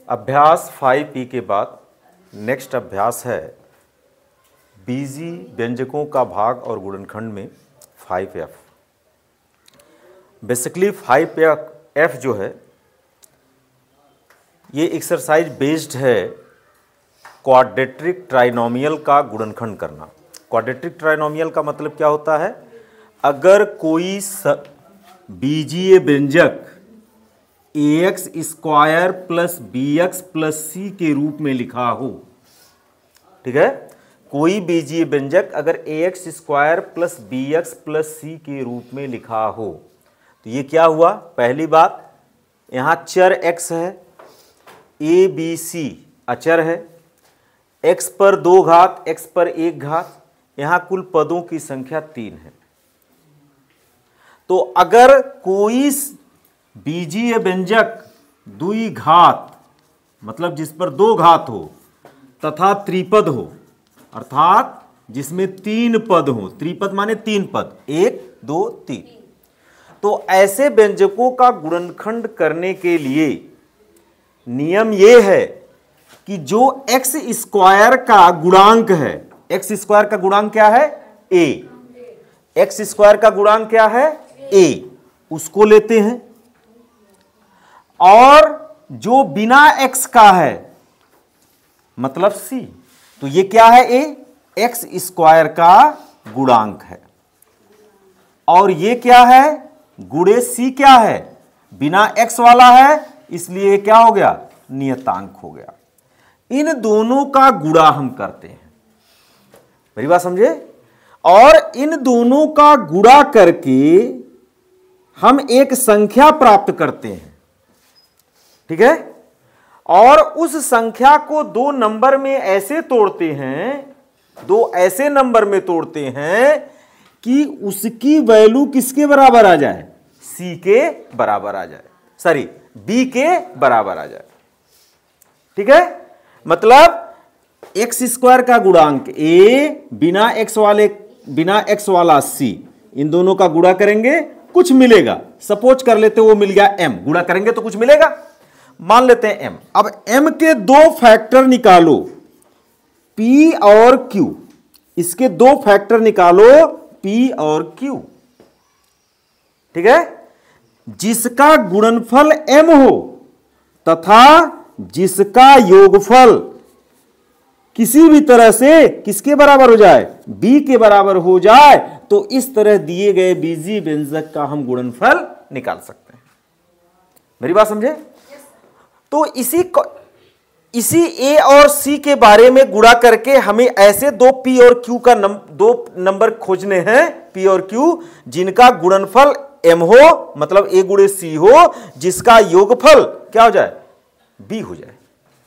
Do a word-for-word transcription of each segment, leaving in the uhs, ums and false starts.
अभ्यास five P के बाद नेक्स्ट अभ्यास है बीजी व्यंजकों का भाग और गुणनखंड में five F. Basically five F जो है ये एक्सरसाइज बेस्ड है क्वाड्रेटिक ट्राइनोमियल का गुणनखंड करना। क्वाड्रेटिक ट्राइनोमियल का मतलब क्या होता है? अगर कोई बीजीय व्यंजक A X square plus B X plus C के रूप में लिखा हो, ठीक है, कोई बीजीय व्यंजक अगर A X square plus B X plus C के रूप में लिखा हो तो ये क्या हुआ? पहली बात, यहां चर x है, ए बी सी अचर है, x पर दो घात x पर एक घात, यहां कुल पदों की संख्या तीन है। तो अगर कोई बीजीय व्यंजक दुई घात मतलब जिस पर दो घात हो तथा त्रिपद हो, अर्थात जिसमें तीन पद हो, त्रिपद माने तीन पद, एक दो तीन, तो ऐसे व्यंजकों का गुणनखंड करने के लिए नियम यह है कि जो एक्स स्क्वायर का गुणांक है, एक्स स्क्वायर का गुणांक क्या है? ए। एक्स स्क्वायर का गुणांक क्या है? ए। उसको लेते हैं, और जो बिना एक्स का है मतलब सी, तो ये क्या है? ए एक्स स्क्वायर का गुणांक है। और ये क्या है? गुणे सी क्या है? बिना एक्स वाला है, इसलिए क्या हो गया? नियतांक हो गया। इन दोनों का गुणा हम करते हैं, मेरी बात समझे? और इन दोनों का गुणा करके हम एक संख्या प्राप्त करते हैं, ठीक है? और उस संख्या को दो नंबर में ऐसे तोड़ते हैं, दो ऐसे नंबर में तोड़ते हैं कि उसकी वैल्यू किसके बराबर आ जाए? सी के बराबर आ जाए, सॉरी बी के बराबर आ जाए, ठीक है? मतलब एक्स स्क्वायर का गुणांक ए बिना एक्स वाले बिना एक्स वाला सी, इन दोनों का गुणा करेंगे कुछ मिलेगा। सपोज कर लेते वो मिल गया एम, गुणा करेंगे तो कुछ मिलेगा, मान लेते हैं एम। अब एम के दो फैक्टर निकालो, पी और क्यू, इसके दो फैक्टर निकालो पी और क्यू, ठीक है? जिसका गुणनफल एम हो तथा जिसका योगफल किसी भी तरह से किसके बराबर हो जाए? बी के बराबर हो जाए, तो इस तरह दिए गए बीजीय व्यंजक का हम गुणनफल निकाल सकते हैं। मेरी बात समझे? तो इसी इसी ए और सी के बारे में गुणा करके हमें ऐसे दो पी और क्यू का नम, दो नंबर खोजने हैं, पी और क्यू, जिनका गुणनफल एम हो, मतलब ए गुणे सी हो, जिसका योगफल क्या हो जाए? बी हो जाए।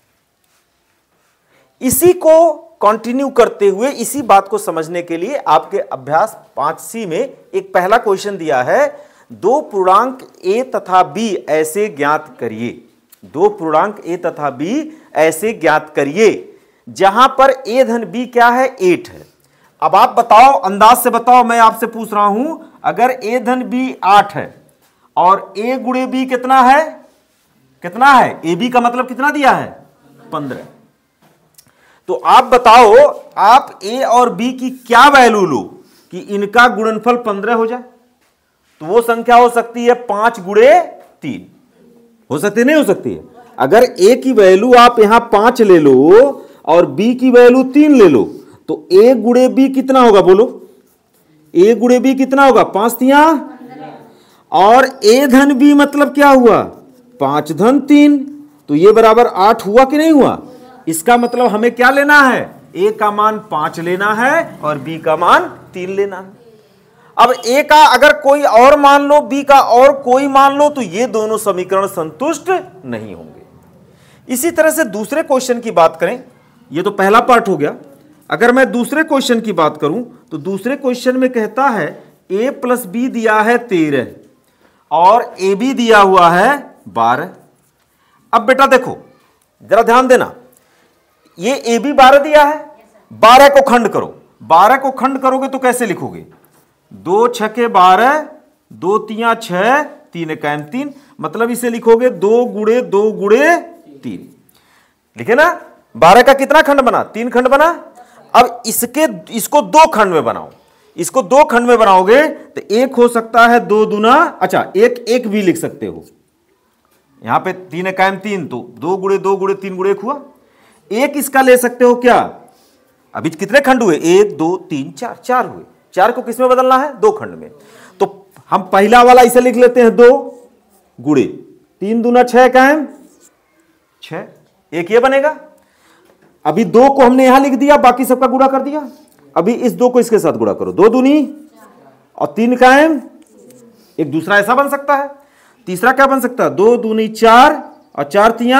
इसी को कंटिन्यू करते हुए इसी बात को समझने के लिए आपके अभ्यास पांच सी में एक पहला क्वेश्चन दिया है, दो पूर्णांक ए तथा बी ऐसे ज्ञात करिए। दो पूर्णांक ए तथा बी ऐसे ज्ञात करिए जहां पर ए धन बी क्या है? एट है। अब आप बताओ, अंदाज से बताओ, मैं आपसे पूछ रहा हूं, अगर ए धन बी आठ है और ए गुणे बी कितना है? कितना है? ए बी का मतलब कितना दिया है? पंद्रह। तो आप बताओ, आप ए और बी की क्या वैल्यू लो कि इनका गुणनफल पंद्रह हो जाए? तो वो संख्या हो सकती है पांच गुणे तीन, हो सकती है, नहीं हो सकती है? अगर ए की वैल्यू आप यहां पांच ले लो और बी की वैल्यू तीन ले लो, तो ए गुणे बी कितना होगा? बोलो, ए गुणे बी कितना होगा? पांच तिया, और ए धन बी मतलब क्या हुआ? पांच धन तीन, तो ये बराबर आठ हुआ कि नहीं हुआ? इसका मतलब हमें क्या लेना है? ए का मान पांच लेना है और बी का मान तीन लेना है। अब ए का अगर कोई और मान लो, बी का और कोई मान लो, तो ये दोनों समीकरण संतुष्ट नहीं होंगे। इसी तरह से दूसरे क्वेश्चन की बात करें, ये तो पहला पार्ट हो गया। अगर मैं दूसरे क्वेश्चन की बात करूं तो दूसरे क्वेश्चन में कहता है ए प्लस बी दिया है तेरह और ए बी दिया हुआ है बारह। अब बेटा देखो, जरा ध्यान देना, ये ए बी बारह दिया है, बारह को खंड करो। बारह को खंड करोगे तो कैसे लिखोगे? दो छके बारह, दो तिया छह, तीन इक्यावन तीन, मतलब इसे लिखोगे दो गुणे दो गुणे तीन। लिखे ना, बारह का कितना खंड बना, तीन खंड बना। अब इसके इसको दो खंड में बनाओ, इसको दो खंड में बनाओगे तो एक हो सकता है दो दुना, अच्छा एक एक भी लिख सकते हो, यहां पे तीन कायम तीन, तो दो गुड़े दो गुड़े तीन गुड़े एक हुआ। एक इसका ले सकते हो क्या, अभी कितने खंड हुए, एक दो तीन चार, चार हुए, चार को किस में बदलना है, दो खंड में। तो हम पहला वाला इसे लिख लेते हैं दो गुड़े तीन दुना छह कायम छह, एक ये बनेगा। अभी दो को हमने यहां लिख दिया, बाकी सबका गुणा कर दिया। अभी इस दो को इसके साथ गुणा करो, दो दूनी और तीन कायम, एक दूसरा ऐसा बन सकता है। तीसरा क्या बन सकता है, दो दूनी चार और चार तिया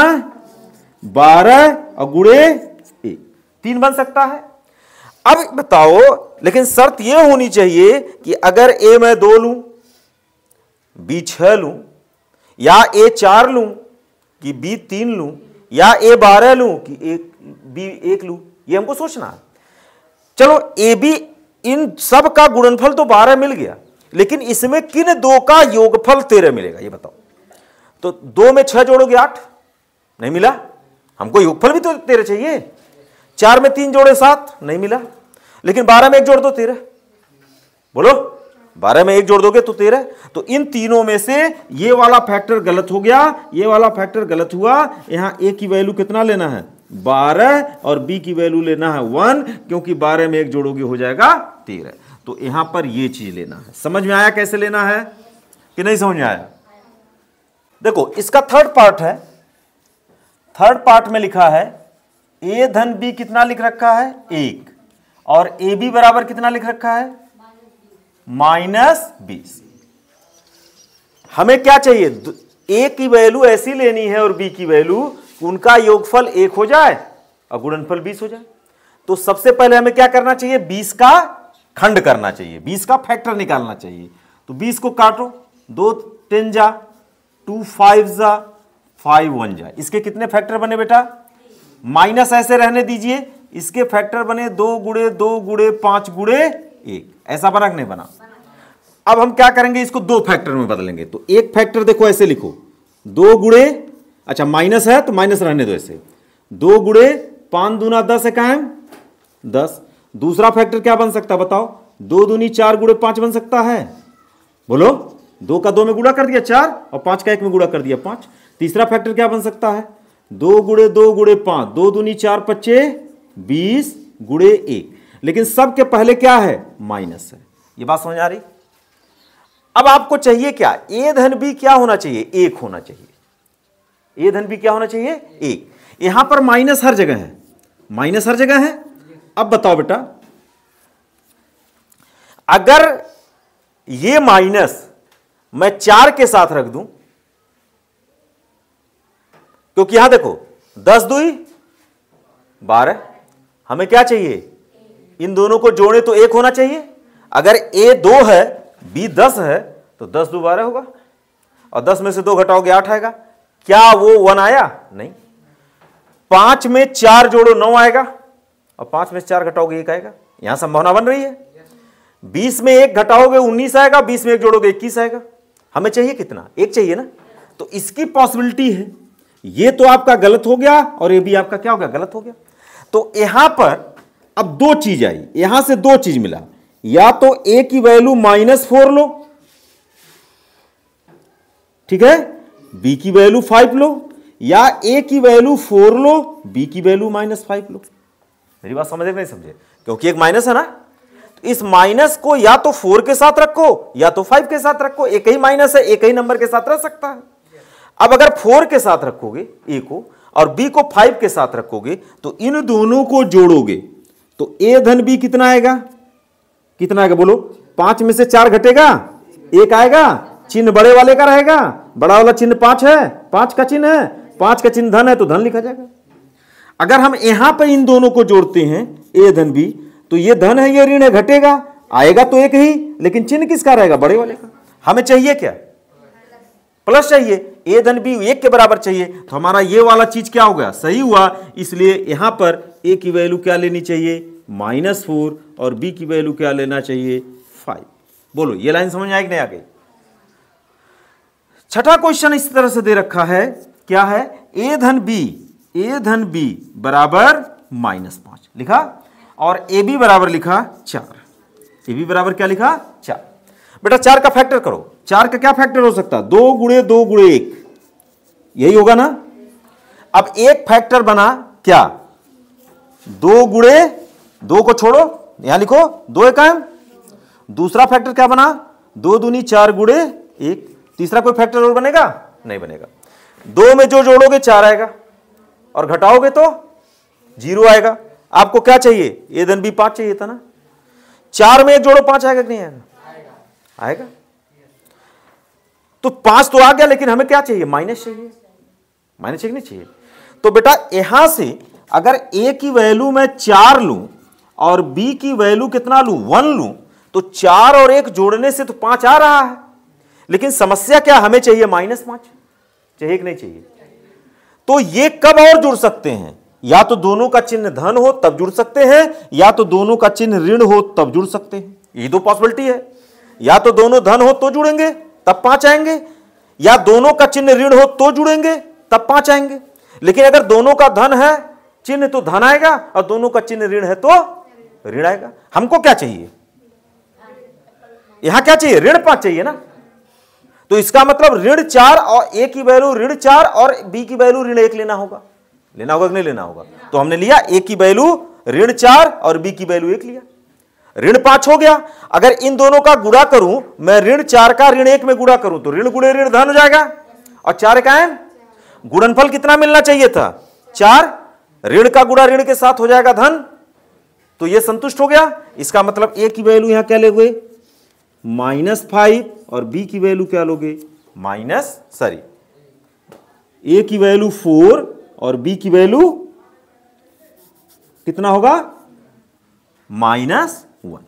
बारह और गुड़े एक, तीन बन सकता है। अब बताओ, लेकिन शर्त यह होनी चाहिए कि अगर ए मैं दो लूं, बी छह लूं, या ए चार लूं कि बी तीन लूं, या ए बारह लूं कि एक बी एक लूं, ये हमको सोचना है। चलो ए बी इन सब का गुणनफल तो बारह मिल गया, लेकिन इसमें किन दो का योगफल तेरह मिलेगा, ये बताओ। तो दो में छह जोड़ोगे आठ, नहीं मिला, हमको योगफल भी तो तेरह चाहिए। चार में तीन जोड़े सात, नहीं मिला, लेकिन बारह में एक जोड़ दो तेरह, बोलो बारह में एक जोड़ दोगे तो तेरह। तो इन तीनों में से ये वाला फैक्टर गलत हो गया, ये वाला फैक्टर गलत हुआ। यहां ए की वैल्यू कितना लेना है, बारह, और बी की वैल्यू लेना है वन, क्योंकि बारह में एक जोड़ोगे हो जाएगा तेरह। तो यहां पर ये चीज लेना है। समझ में आया कैसे लेना है कि नहीं समझ में आया? देखो इसका थर्ड पार्ट है, थर्ड पार्ट में लिखा है ए धन बी कितना लिख रखा है, एक, और ए बी बराबर कितना लिख रखा है, माइनस बीस। हमें क्या चाहिए, ए की वैल्यू ऐसी लेनी है और बी की वैल्यू, उनका योगफल एक हो जाए और गुणनफल बीस हो जाए। तो सबसे पहले हमें क्या करना चाहिए, बीस का खंड करना चाहिए, बीस का फैक्टर निकालना चाहिए। तो बीस को काटो, दो टेन जा, टू फाइव जा, फाइव वन जा, इसके कितने फैक्टर बने बेटा, माइनस ऐसे रहने दीजिए, इसके फैक्टर बने दो गुड़े दो गुड़े पांच गुड़े एक, ऐसा बना कि नहीं बना। अब हम क्या करेंगे, इसको दो फैक्टर में बदलेंगे। तो एक फैक्टर देखो ऐसे लिखो, दो गुड़े, अच्छा माइनस है तो माइनस रहने दो ऐसे, दो गुड़े पांच दूना दस है कायम दस। दूसरा फैक्टर क्या बन सकता है बताओ, दो दूनी चार गुड़े पांच बन सकता है, बोलो, दो का दो में गुणा कर दिया चार, और पांच का एक में गुणा कर दिया पांच। तीसरा फैक्टर क्या बन सकता है, दो गुड़े दो गुड़े पांच, दो दूनी चार पच्चे बीस गुड़े एक, लेकिन सबके पहले क्या है, माइनस है। ये बात समझ आ रही? अब आपको चाहिए क्या, ए धन बी क्या होना चाहिए, एक होना चाहिए। ए धन बी क्या होना चाहिए, एक। यहां पर माइनस हर जगह है, माइनस हर जगह है। अब बताओ बेटा, अगर ये माइनस मैं चार के साथ रख दूं, क्योंकि यहां देखो दस दुई बारह, हमें क्या चाहिए, इन दोनों को जोड़े तो एक होना चाहिए। अगर ए दो है बी दस है तो दस दो बारह होगा, और दस में से दो घटाओगे आठ आएगा। क्या वो वन आया, नहीं। पांच में चार जोड़ो नौ आएगा, और पांच में से चार घटाओगे एक आएगा, यहां संभावना बन रही है। बीस में एक घटाओगे उन्नीस आएगा, बीस में एक जोड़ोगे इक्कीस आएगा। हमें चाहिए कितना, एक चाहिए ना, तो इसकी पॉसिबिलिटी है। ये तो आपका गलत हो गया, और ये भी आपका क्या हो गया, गलत हो गया। तो यहां पर अब दो चीज आई, यहां से दो चीज मिला, या तो ए की वैल्यू माइनस फोर लो, ठीक है, बी की वैल्यू फाइव लो, या ए की वैल्यू फोर लो, बी की वैल्यू माइनस फाइव लो। मेरी बात समझे नहीं समझे, क्योंकि एक माइनस है ना, तो इस माइनस को या तो फोर के साथ रखो या तो फाइव के साथ रखो, एक ही माइनस है, एक ही नंबर के साथ रह सकता है। अब अगर फोर के साथ रखोगे ए को और बी को फाइव के साथ रखोगे, तो इन दोनों को जोड़ोगे तो ए धन बी कितना आएगा, कितना आएगा बोलो, पांच में से चार घटेगा एक आएगा, चिन्ह बड़े वाले का रहेगा, बड़ा वाला चिन्ह पांच है, पांच का चिन्ह है, पांच का चिन्ह धन है तो धन लिखा जाएगा। अगर हम यहां पर इन दोनों को जोड़ते हैं ए धन बी, तो ये धन है ये ऋण है, घटेगा, आएगा तो एक ही, लेकिन चिन्ह किसका रहेगा, बड़े वाले का। हमें चाहिए क्या, प्लस चाहिए, ए धन बी एक के बराबर चाहिए, तो हमारा ये वाला चीज क्या हो गया, सही हुआ। इसलिए यहां पर ए की वैल्यू क्या लेनी चाहिए, माइनस फोर, और बी की वैल्यू क्या लेना चाहिए, फाइव। बोलो ये लाइन समझ में आई कि नहीं आ गई? छठा क्वेश्चन इस तरह से दे रखा है, क्या है, ए धन बी ए धन बी बराबर माइनस पांच लिखा, और ए बी बराबर लिखा चार। ए बी बराबर क्या लिखा? चार। बेटा चार का फैक्टर करो। चार का क्या फैक्टर हो सकता है? दो गुणे दो गुणे एक, यही होगा ना। अब एक फैक्टर बना क्या? दो गुणे दो को छोड़ो, यहां लिखो दो एकाएम। दूसरा फैक्टर क्या बना? दो दूनी चार गुणे एक। तीसरा कोई फैक्टर और बनेगा? नहीं बनेगा। दो में जो जोड़ोगे चार आएगा, और घटाओगे तो जीरो आएगा। आपको क्या चाहिए? ए धन बी पांच चाहिए था ना। चार में एक जोड़ो पांच आएगा कि नहीं आएगा? आएगा। तो पांच तो आ गया, लेकिन हमें क्या चाहिए? माइनस चाहिए। माइनस चाहिए नहीं चाहिए? तो बेटा यहां से अगर ए की वैल्यू मैं चार लूं और बी की वैल्यू कितना लूं? वन लूं, तो चार और एक जोड़ने से तो पांच आ रहा है, लेकिन समस्या क्या? हमें चाहिए माइनस पांच। चाहिए कि नहीं चाहिए? तो ये कब और जुड़ सकते हैं? या तो दोनों का चिन्ह धन हो तब जुड़ सकते हैं, या तो दोनों का चिन्ह ऋण हो तब जुड़ सकते हैं। ये दो पॉसिबिलिटी है। या तो दोनों धन हो तो जुड़ेंगे तब पांच आएंगे, या दोनों का चिन्ह ऋण हो तो जुड़ेंगे तब पांच आएंगे। लेकिन अगर दोनों का धन है चिन्ह तो धन आएगा, और दोनों का चिन्ह ऋण है तो ऋण आएगा। हमको क्या चाहिए? यहां क्या चाहिए? ऋण पांच चाहिए ना। तो इसका मतलब ऋण चार और ए की वैल्यू ऋण चार और बी की वैल्यू ऋण एक लेना होगा। लेना होगा कि नहीं लेना होगा? तो हमने लिया ए की वैल्यू ऋण चार और बी की वैल्यू एक लिया, ऋण पांच हो गया। अगर इन दोनों का गुणा करूं, मैं ऋण चार का ऋण एक में गुणा करूं, तो ऋण गुणे ऋण धन हो जाएगा, और चार का है गुणनफल कितना मिलना चाहिए था? चार। ऋण का गुणा ऋण के साथ हो जाएगा धन, तो यह संतुष्ट हो गया। इसका मतलब ए की वैल्यू यहां क्या लोगे? माइनस फाइव, और बी की वैल्यू क्या लोगे? माइनस सॉरी ए की वैल्यू फोर और बी की वैल्यू कितना होगा? Minus one.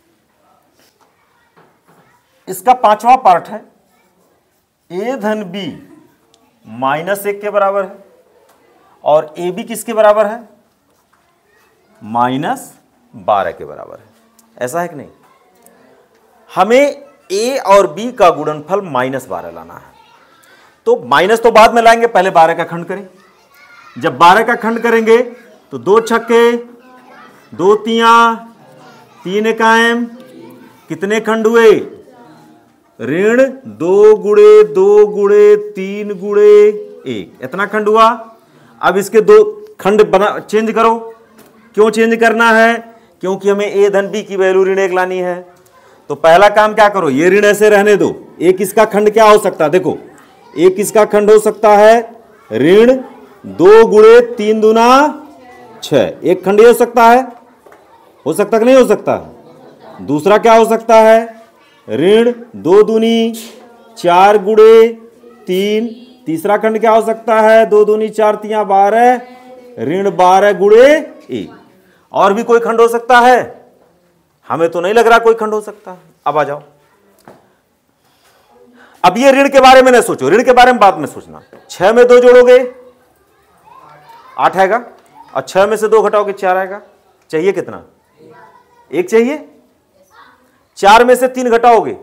इसका पांचवा पार्ट है ए धन बी माइनस एक के बराबर है, और ए बी किसके बराबर है? माइनस बारह के बराबर है। ऐसा है कि नहीं? हमें ए और बी का गुणनफल माइनस बारह लाना है। तो माइनस तो बाद में लाएंगे, पहले बारह का खंड करें। जब बारह का खंड करेंगे तो दो छक्के, दो तिया, तीन इकाएम, कितने खंड हुए? ऋण दो गुणे दो गुणे तीन गुणे एक, इतना खंड हुआ। अब इसके दो खंड बना चेंज करो। क्यों चेंज करना है? क्योंकि हमें ए धन बी की वैल्यू ऋण एक लानी है। तो पहला काम क्या करो? ये ऋण ऐसे रहने दो। एक इसका खंड क्या हो सकता है? देखो, एक इसका खंड हो सकता है ऋण दो गुणे तीन दुना छह, एक खंड हो सकता है। हो सकता कि नहीं हो सकता? दूसरा क्या हो सकता है? ऋण दो दूनी चार गुणे तीन। तीसरा खंड क्या हो सकता है? दो दूनी चार तिया बारह, ऋण बारह गुणे एक। और भी कोई खंड हो सकता है? हमें तो नहीं लग रहा कोई खंड हो सकता है। अब आ जाओ, अब ये ऋण के बारे में नहीं सोचो, ऋण के बारे में बाद में सोचना। छह में दो जोड़ोगे आठ आएगा, और छह में से दो घटाओगे चार आएगा। चाहिए कितना? एक चाहिए। चार में से तीन घटाओगे,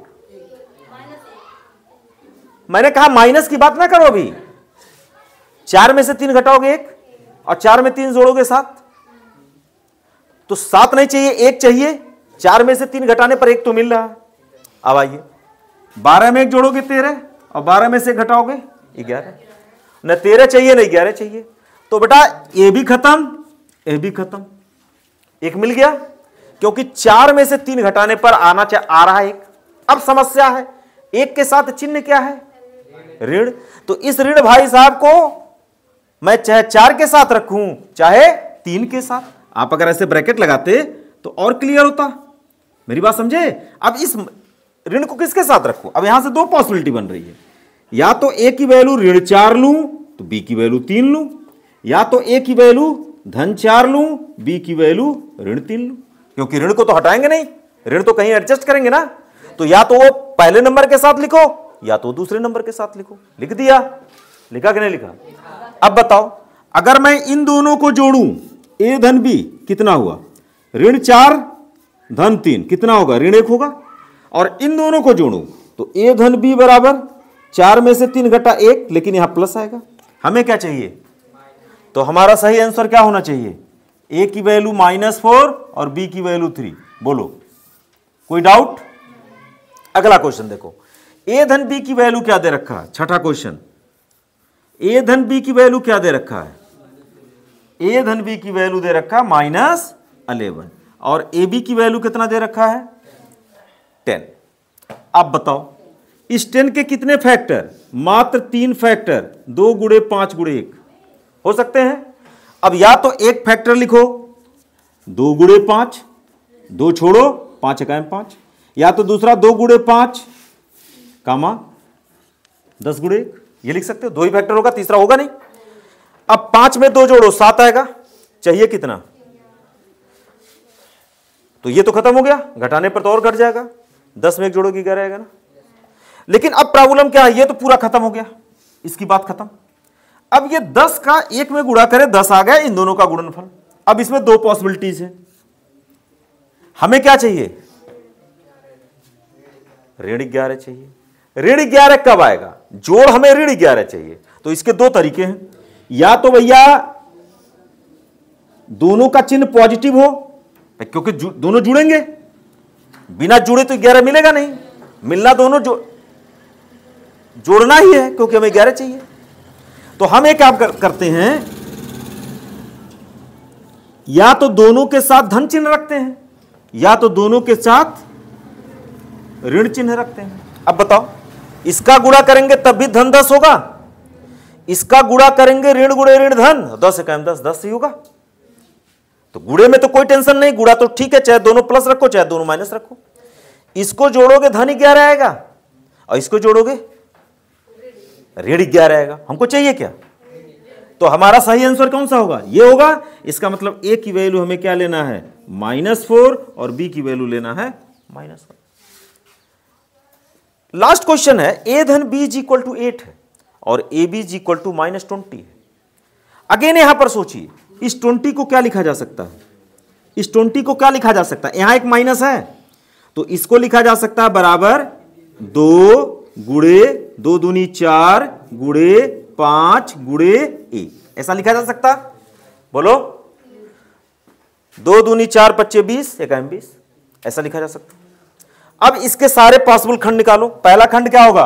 मैंने कहा माइनस की बात ना करो अभी। चार में से तीन घटाओगे एक, और चार में तीन जोड़ोगे सात, तो सात नहीं चाहिए, एक चाहिए। चार में से तीन घटाने पर एक तो मिल रहा है। अब आइए, बारह में एक जोड़ोगे तेरह, और बारह में से घटाओगे ग्यारह। न तेरह चाहिए न ग्यारह चाहिए। तो बेटा ये भी खत्म, ये भी खत्म, एक मिल गया। क्योंकि चार में से तीन घटाने पर आना चाहे आ रहा है एक। अब समस्या है, एक के साथ चिन्ह क्या है? ऋण। तो इस ऋण भाई साहब को मैं चाहे चार के साथ रखूं चाहे तीन के साथ, आप अगर ऐसे ब्रैकेट लगाते तो और क्लियर होता। मेरी बात समझे? अब इस ऋण को किसके साथ रखूं? अब यहां से दो पॉसिबिलिटी बन रही है। या तो ए की वैल्यू ऋण चार लूं तो बी की वैल्यू तीन लूं, या तो ए की वैल्यू धन चार लूं, बी की वैल्यू ऋण तीन लूं। क्योंकि ऋण को तो हटाएंगे नहीं, ऋण तो कहीं एडजस्ट करेंगे ना। तो या तो वो पहले नंबर के साथ लिखो, या तो दूसरे नंबर के साथ लिखो। लिख दिया? लिखा कि नहीं लिखा? अब बताओ, अगर मैं इन दोनों को जोड़ूं, ए धन बी कितना हुआ? ऋण चार धन तीन कितना होगा? ऋण एक होगा। और इन दोनों को जोड़ूं तो ए धन बी बराबर चार में से तीन घटा एक, लेकिन यहां प्लस आएगा। हमें क्या चाहिए? तो हमारा सही आंसर क्या होना चाहिए? ए की वैल्यू माइनस फोर और बी की वैल्यू थ्री। बोलो, कोई डाउट? अगला क्वेश्चन देखो, ए धन बी की वैल्यू क्या दे रखा है? छठा क्वेश्चन, ए धन बी की वैल्यू क्या दे रखा है? ए धन बी की वैल्यू दे रखा है माइनस अलेवन, और ए बी की वैल्यू कितना दे रखा है? टेन। अब बताओ इस टेन के कितने फैक्टर? मात्र तीन फैक्टर, दो गुणे पांच गुणे एक हो सकते हैं। अब या तो एक फैक्टर लिखो, दो गुणे पांच, दो छोड़ो, पांच इकाई पांच, या तो दूसरा दो गुणे पांच कामा दस गुणे एक, ये लिख सकते हो। दो ही फैक्टर होगा, तीसरा होगा नहीं। अब पांच में दो जोड़ो, सात आएगा। चाहिए कितना? तो ये तो खत्म हो गया, घटाने पर तो और घट जाएगा। दस में एक जोड़ोगे क्या रहेगा ना। लेकिन अब प्रॉब्लम क्या है? ये तो पूरा खत्म हो गया, इसकी बात खत्म। अब ये दस का एक में गुणा करे, दस आ गया, इन दोनों का गुणनफल। अब इसमें दो पॉसिबिलिटीज है, हमें क्या चाहिए? ऋण ग्यारह चाहिए। ऋण ग्यारह कब आएगा? जोड़ हमें ऋण ग्यारह चाहिए। तो इसके दो तरीके हैं, या तो भैया दोनों का चिन्ह पॉजिटिव हो, क्योंकि दोनों जुड़ेंगे, बिना जुड़े तो ग्यारह मिलेगा नहीं। मिलना दोनों जो जोड़ना ही है, क्योंकि हमें ग्यारह चाहिए। तो हम एक काम कर, करते हैं, या तो दोनों के साथ धन चिन्ह रखते हैं, या तो दोनों के साथ ऋण चिन्ह रखते हैं। अब बताओ, इसका गुणा करेंगे तब भी धन दस होगा, इसका गुणा करेंगे ऋण गुणे ऋण धन, दस इकाई दस, दस ही होगा। तो गुणे में तो कोई टेंशन नहीं, गुणा तो ठीक है, चाहे दोनों प्लस रखो चाहे दोनों माइनस रखो। इसको जोड़ोगे धन ग्यारह आएगा, और इसको जोड़ोगे ऋण ग्यारह आएगा। हमको चाहिए क्या? तो हमारा सही आंसर कौन सा होगा? ये होगा। इसका मतलब ए की वैल्यू हमें क्या लेना है? माइनस फोर, और बी की वैल्यू लेना है माइनस वन। लास्ट क्वेश्चन है, ए धन B is equal to eight है और A B is equal to minus twenty है। अगेन यहां पर सोचिए, इस ट्वेंटी को क्या लिखा जा सकता है? इस ट्वेंटी को क्या लिखा जा सकता है? यहां एक माइनस है, तो इसको लिखा जा सकता है बराबर दो गुणे दो दूनी चार गुणे पांच गुणे एक, ऐसा लिखा जा सकता। बोलो, दो दूनी चार पच्चे बीस, इकाई बीस, ऐसा लिखा जा सकता। अब इसके सारे पॉसिबल खंड निकालो। पहला खंड क्या होगा?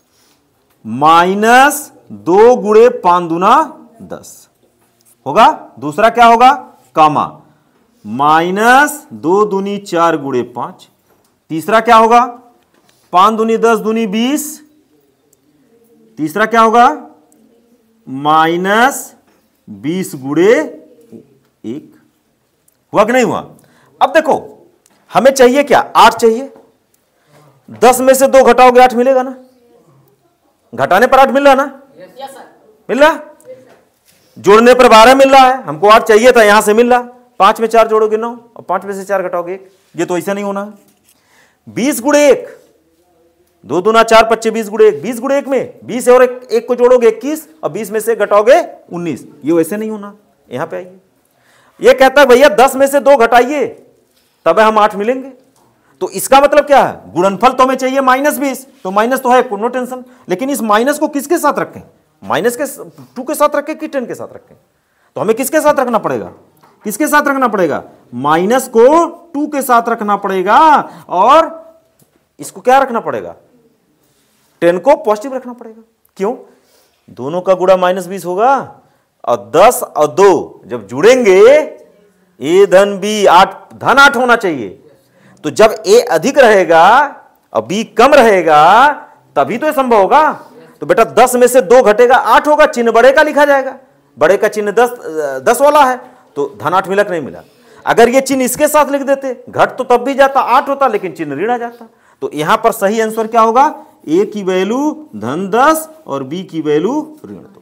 माइनस दो गुणे पांच दूना दस होगा। दूसरा क्या होगा? कामा माइनस दो दूनी चार गुणे पांच। तीसरा क्या होगा? पांच दूनी दस दूनी बीस। तीसरा क्या होगा? माइनस बीस गुणे एक। हुआ कि नहीं हुआ? अब देखो, हमें चाहिए क्या? आठ चाहिए। दस में से दो घटाओगे आठ मिलेगा ना? घटाने पर आठ मिल रहा ना? yes, मिल रहा? जोड़ने पर बारह मिल रहा है। हमको आठ चाहिए था, यहां से मिल रहा। पांच में चार जोड़ोगे नौ, और पांच में से चार घटाओगे एक। ये तो ऐसा नहीं होना है। बीस गुणे एक, दो दूना चार पच्चे बीस गुणे एक। बीस गुणे एक में बीस और एक, एक को जोड़ोगे इक्कीस, और बीस में से घटाओगे उन्नीस। ये वैसे नहीं होना। यहां पे आइए, ये कहता है भैया दस में से दो घटाइए तब हम आठ मिलेंगे। तो इसका मतलब क्या है? गुणनफल तो हमें चाहिए माइनस बीस, तो माइनस तो है, नो टेंशन। लेकिन इस माइनस को किसके साथ रखें? माइनस के टू के साथ रखें कि टेन के साथ रखें? तो हमें किसके साथ रखना पड़ेगा? किसके साथ रखना पड़ेगा? माइनस को टू के साथ रखना पड़ेगा, और इसको क्या रखना पड़ेगा? टेन को पॉजिटिव रखना पड़ेगा। क्यों? दोनों का गुणा माइनस बीस होगा, और दस और दो जब जुड़ेंगे, ए धन बी, आठ धन आठ होना चाहिए। तो जब ए अधिक रहेगा और बी कम रहेगा, तभी तो ये संभव होगा। तो बेटा दस में से दो घटेगा, आठ होगा, चिन्ह बड़े का लिखा जाएगा। बड़े का चिन्ह दस दस वाला है, तो धन आठ मिला कि नहीं मिला? अगर ये चिन्ह इसके साथ लिख देते, घट तो तब भी जाता, आठ होता, लेकिन चिन्ह ऋण आ जाता। तो यहां पर सही आंसर क्या होगा? ए की वैल्यू धन दस और बी की वैल्यू ऋण।